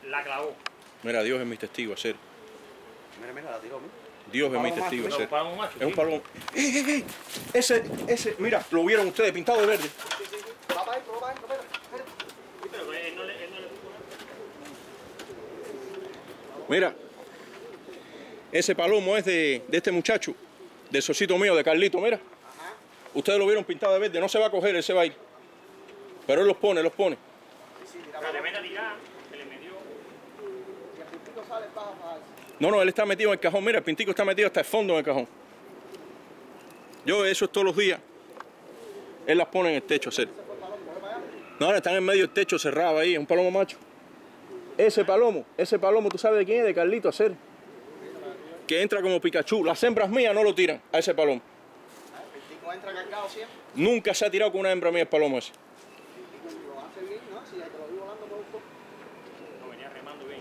La clavó. Mira, Dios es mi testigo, hacer. Mira, la tiró, mira. Dios es mi testigo, Es un hacer. palomo macho. Es un palomo. Ese, mira, lo vieron ustedes pintado de verde. Papá, espera. Sí, pero él no le puso nada. Mira, ese palomo es de este muchacho, del socito mío, de Carlito, mira. Ajá. Ustedes lo vieron pintado de verde, no se va a coger, él se va a ir. Pero él los pone. Sí, mira. La tremenda tirada que le metió. Si el pintico sale, baja para eso. No, él está metido en el cajón, mira, el pintico está metido hasta el fondo en el cajón. Yo eso es todos los días. Él las pone en el techo, hacer. Ese fue el palomo, ¿coge para allá? No, ahora están en medio del techo cerrado ahí, es un palomo macho. Ese palomo, ¿tú sabes de quién es? De Carlito, hacer. Que entra como Pikachu. Las hembras mías no lo tiran a ese palomo. El pintico entra cargado siempre. Nunca se ha tirado con una hembra mía el palomo ese. Lo hace bien, ¿no? Si te lo vi volando por un poco. No, venía remando bien.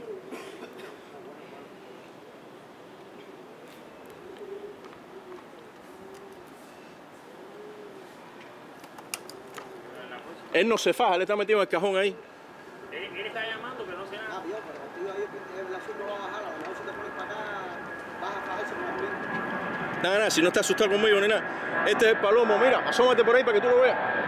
Él no se faja, él está metido en el cajón ahí. Él está llamando, pero no sé nada. Ah, Dios, pero contigo ahí el azul no va a bajar. A lo mejor si te pones para acá, vas a fajarse con el viento. Nada, si no está asustado conmigo ni nada. Este es el palomo, mira, asómate por ahí para que tú lo veas.